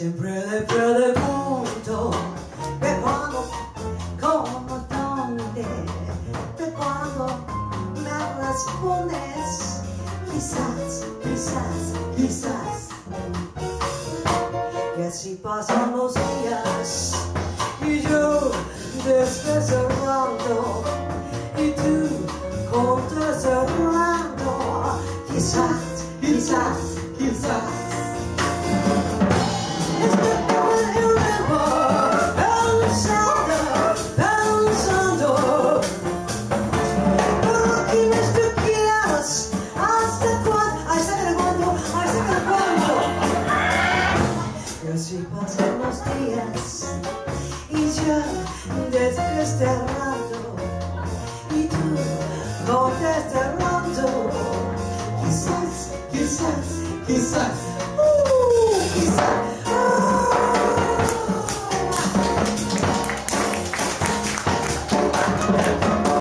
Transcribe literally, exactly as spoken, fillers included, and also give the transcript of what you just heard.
Siempre le pregunto de cuándo, cómo, dónde, de cuándo me respondes. Quizás, quizás, quizás. Y así pasan los días y yo desesperando y tú contestando. Quizás, quizás, quizás. Así pasan los días y yo desesperado y tú contestando. Quizás, quizás, quizás.